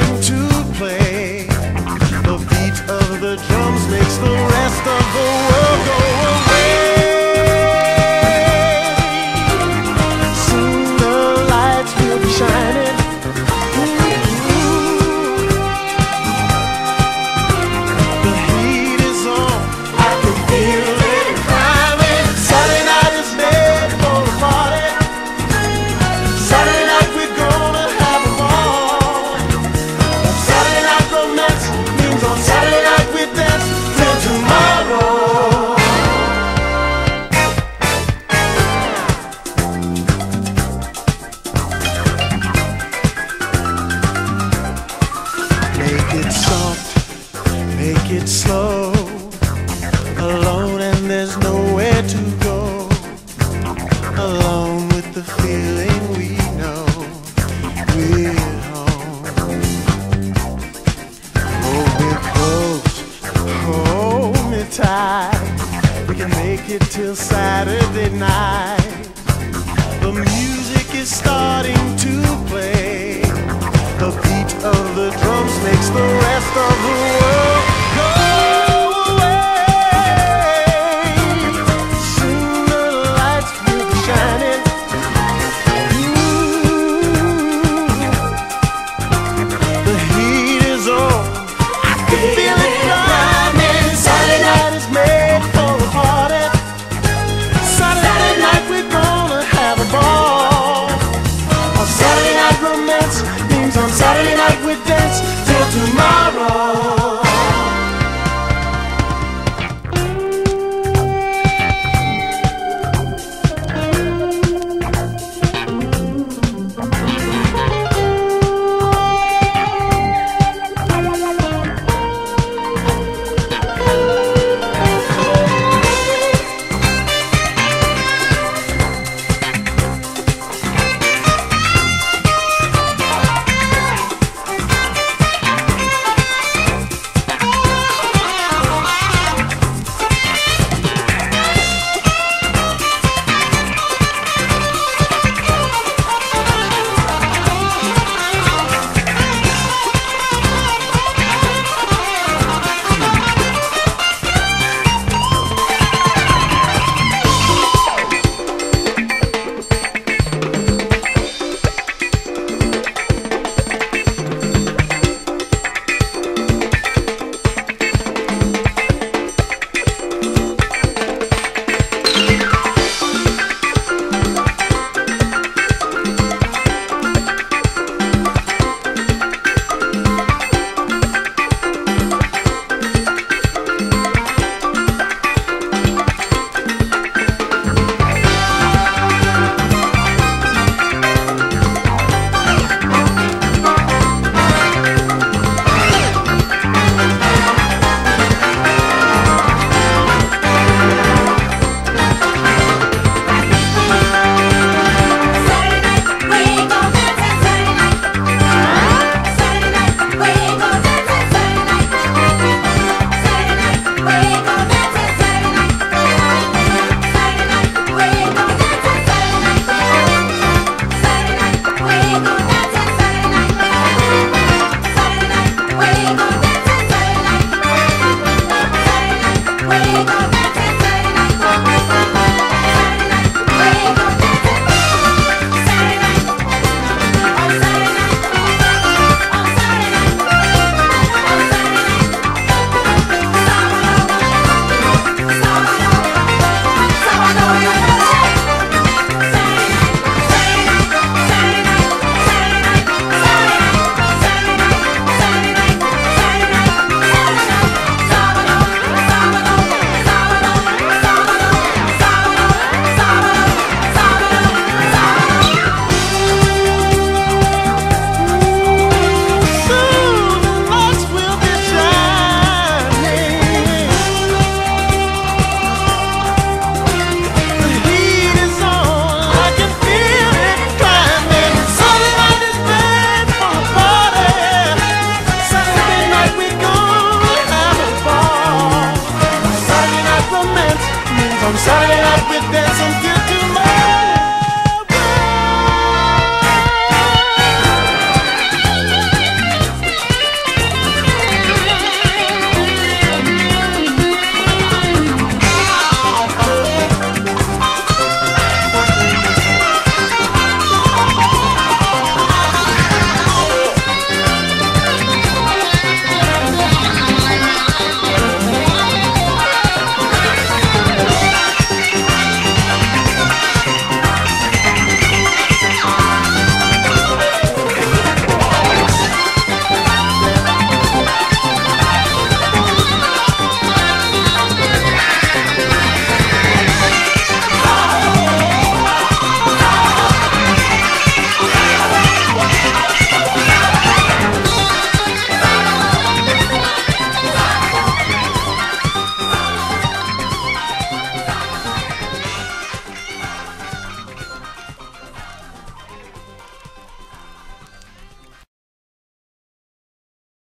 starting to play. The beat of the drums makes the rest of the world go away. Soon the lights will be shining. The heat is on, I can feel it climbing. Saturday night is made for a party. Saturday night we're gonna have a ball. Saturday night romance means on Saturday night we dance till tomorrow. Make it soft, make it slow. Alone and there's nowhere to go. Alone with the feeling we know. We're home. Hold me close, hold me tight. We can make it till Saturday night. The music is starting to play. The beat of the drums makes the rest of the world go away. Soon the lights will be shining. The heat is on, I can feel it climbing. Saturday night is made for a party. Saturday night we're gonna have a ball. A Saturday night romance means on Saturday night we dance till tomorrow. Saturday